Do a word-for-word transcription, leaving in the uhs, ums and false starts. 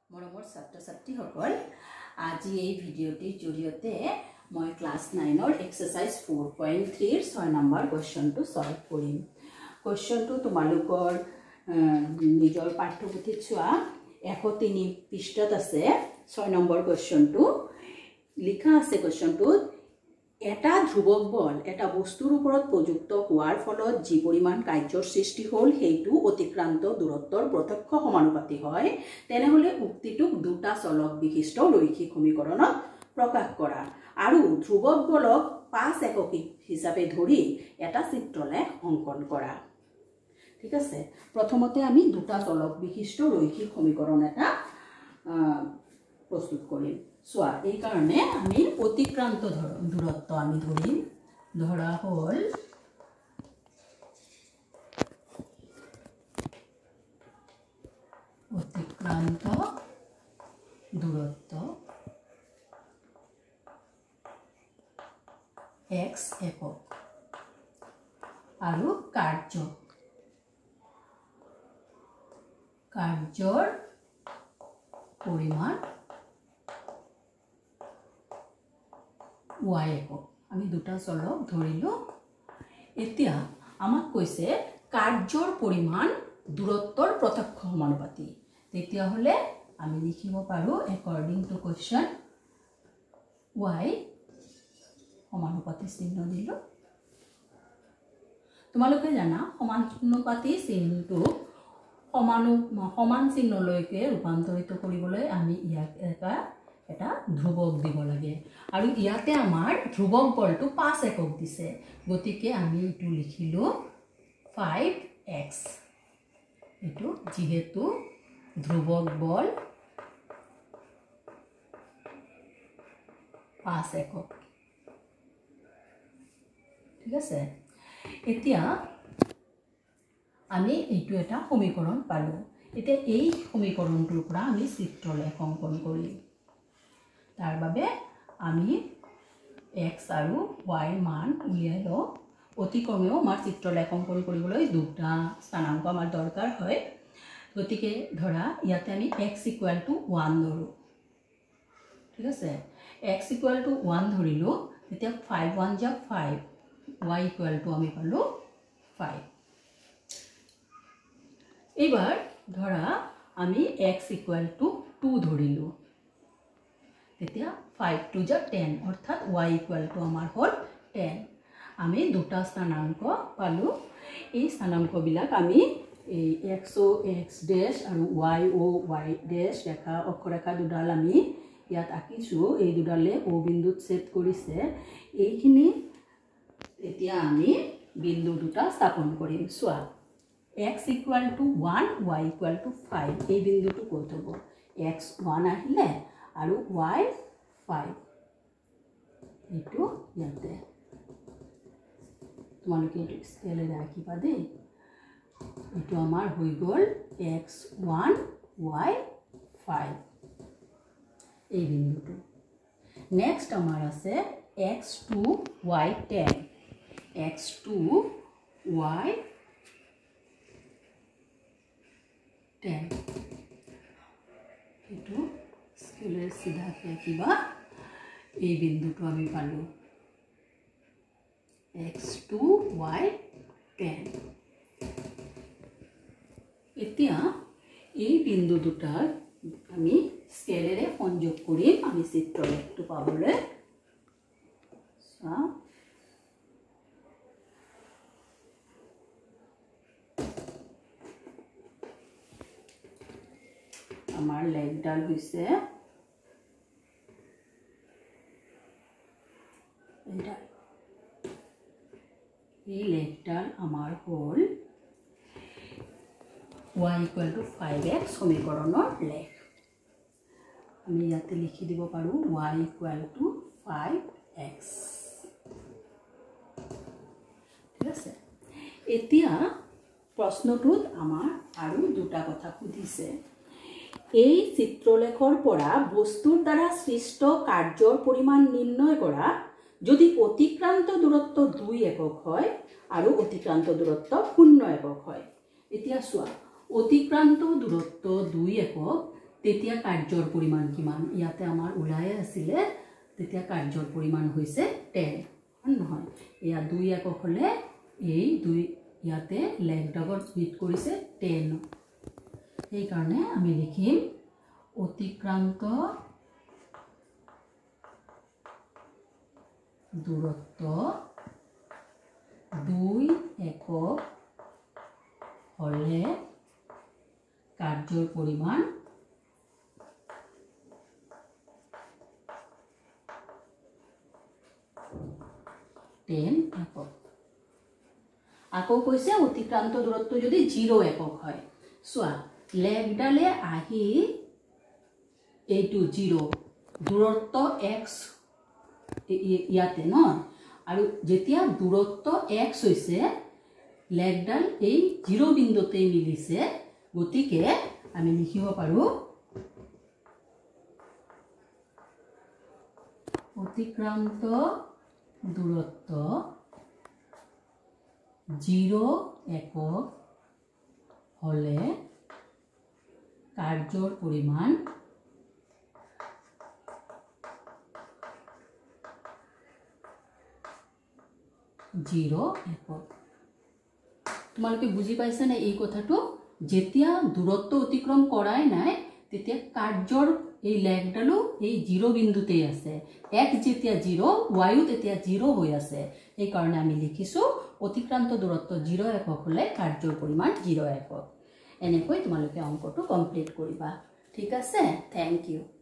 মৰমৰ ছাত্ৰ ছাত্ৰীসকল আজি এই ভিডিঅ'টিৰ জৰিয়তে মই ক্লাছ নাইন ৰ এক্সাৰসাইজ four point three ৰ ছয় নম্বৰ কোৱেশ্চনটো সলভ কৰিম। কোৱেশ্চনটো তোমালোকৰ নিজৰ পাঠ্যপুথিত চোৱা one oh three পৃষ্ঠাত আছে। ছয় নম্বৰ কোৱেশ্চনটো লিখা আছে। কোৱেশ্চনটো এটা ধ্ৰুৱক বল এটা বস্তুৰ ওপৰত প্ৰযুক্ত হোৱাৰ ফলত যি পৰিমাণ কাৰ্যৰ সৃষ্টি হ'ল সেইটো অতিক্ৰান্ত দূৰত্বৰ প্ৰত্যক্ষ সমানুপাতিক হয়, তেনেহলে উক্তিটোক দুটা চলক বিশিষ্ট ৰৈখিক সমীকৰণত প্ৰকাশ কৰা আৰু ধ্ৰুৱক বলক পাঁচ একক হিচাপে ধৰি এটা চিত্ৰলেখ অংকন কৰা। ঠিক আছে, প্ৰথমতে আমি দুটা চলক বিশিষ্ট ৰৈখিক সমীকৰণ এটা প্ৰস্তুত কৰিম। চোৱা, এই কাৰণে আমি অতিক্ৰান্ত দূৰত্ব আমি ধৰিম। ধৰা হল অতিক্ৰান্ত দূৰত্ব x একক আৰু কাৰ্য কাৰ্যৰ পৰিমাণ y একক। আমি দুটা চলক ধৰিলো। এতিয়া আমাক কৈছে কাৰ্যৰ পৰিমাণ দূৰত্বৰ প্ৰত্যক্ষ সমানুপাতিক। তেতিয়া হলে আমি লিখিব পাৰো according to question y সমানুপাতিক চিহ্ন দিলো। তোমালোকে জানা সমানুপাতিক চিহ্নটো সমানু সমান চিহ্নলৈকে ৰূপান্তৰিত কৰিবলৈ আমি ইয়াক এটা এটা ধ্ৰুৱক দিব লাগে আৰু ইয়াতে আমাৰ ধ্ৰুৱক বলটো পাঁচ একক দিছে, গতিকে আমি এটো লিখিলো five x। এটো যেহেতু ধ্ৰুৱক বল পাঁচ একক। ঠিক আছে, এতিয়া আমি এইটো এটা সমীকৰণ পালো। এতিয়া এই সমীকৰণটোৰ পৰা আমি চিত্ৰলেখ অংকন কৰিম। তাৰ বাবে আমি x আৰু y মান উলিয়াই লওঁ। অতি কমেও আমাৰ চিত্ৰলেখ অংকন কৰিবলৈ দুটা স্থানাংক আমাৰ দৰকাৰ হয়, গতিকে ধৰা ইয়াতে আমি x equal to one ধৰো। ঠিক আছে, x equal to one ধৰিলো। তেতিয়া five one যা five, y equal to আমি পালো five। এইবাৰ ধৰা আমি x equal to two ধৰিলো। তেতিয়া five two যা ten, অৰ্থাৎ y equal to আমাৰ হল ten। আমি দুটা স্থানাংক পালো। এই স্থানাংক বিলাক আমি এই x o x dash আৰু y o y dash ৰেখা অক্ষৰেখা দুডাল আমি ইয়াত আঁকিছো। এই দুডালে o বিন্দুত ছেদ কৰিছে। এইখিনি এতিয়া আমি বিন্দু দুটা স্থাপন কৰিম। চোৱা, x equal to one, y equal to five। এই বিন্দুটো ক'ত হ'ব? x one আহিলে আৰু y five। এইটো ইয়াতে তোমালোকে এইটো স্কেলেৰে আঁকিবা দেই। এইটো আমাৰ হৈ গ'ল x one, y five এই বিন্দুটো। নেক্সট আমাৰ আছে x two, y ten। x two, y ten। এইটো স্কেলেৰ চিধাকে আঁকিবা। এই বিন্দুটো আমি পালো x two, y ten। এতিয়া এই বিন্দু দুটাক আমি স্কেলেৰে সংযোগ কৰিম আমি চিত্ৰলেখটো পাবলৈ। আমাৰ লেগডাল হৈছে এইডাল। এই লেগডাল আমাৰ হল y equal to five x সমীকৰণৰ লেগ। আমি ইয়াতে লিখি দিব পাৰো y equal to five x। ঠিক আছে, এতিয়া প্ৰশ্নটোত আমাৰ আৰু দুটা কথা সুধিছে। এই চিত্ৰলেখৰ পৰা বস্তুৰ দ্বাৰা সৃষ্ট কাৰ্যৰ পৰিমাণ নিৰ্ণয় কৰা যদি অতিক্ৰান্ত দূৰত্ব দুই একক হয় আৰু অতিক্ৰান্ত দূৰত্ব শূন্য একক হয়। এতিয়া চোৱা, অতিক্ৰান্ত দূৰত্ব দুই একক, তেতিয়া কাৰ্যৰ পৰিমাণ কিমান ইয়াতে আমাৰ ওলাই আছিলে তেতিয়া কাৰ্যৰ পৰিমাণ হৈছে টেন নহয় ইয়া দুই একক হলে এই দুই ইয়াতে লেগ ডগৰ স্প্লিট কৰিছে টেন এই কাৰণে আমি লিখিম অতিক্ৰান্ত দূৰত্ব দুই একক হলে কাৰ্যৰ পৰিমাণ টেন একক আকৌ কৈছে অতিক্ৰান্ত দূৰত্ব যদি জিৰ' একক হয় চোৱা লেগডালে আহি এইটো জিৰ' দূৰত্ব এক্স ইয়াতে ন আৰু যেতিয়া দূৰত্ব এক্স হৈছে লেগডাল এই জিৰ' বিন্দুতে মিলিছে গতিকে আমি লিখিব পাৰো অতিক্ৰান্ত দূৰত্ব জিৰ' একক হলে কাৰ্যৰ পৰিমাণ জিৰ' একক তোমালোকে বুজি পাইছা না এই কথাটো যেতিয়া দূৰত্ব অতিক্ৰম কৰাই নাই তেতিয়া কাৰ্যৰ এই লেগডালো এই জিৰ' বিন্দুতেই আছে এক্স যেতিয়া জিৰ' ৱাইও তেতিয়া জিৰ' হৈ আছে এই কাৰণে আমি লিখিছো অতিক্ৰান্ত দূৰত্ব জিৰ' একক হলে কাৰ্যৰ পৰিমাণ জিৰ' একক এনেকৈ তোমালোকে অংকটো কমপ্লিট কৰিবা ঠিক আছে থ্যাংক ইউ